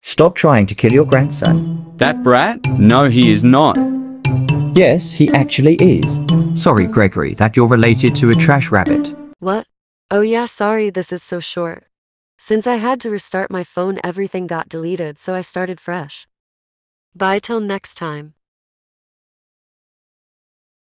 Stop trying to kill your grandson. That brat? No, he is not. Yes, he actually is. Sorry, Gregory, that you're related to a trash rabbit. What? Oh yeah, sorry, this is so short. Since I had to restart my phone, everything got deleted, so I started fresh. Bye till next time.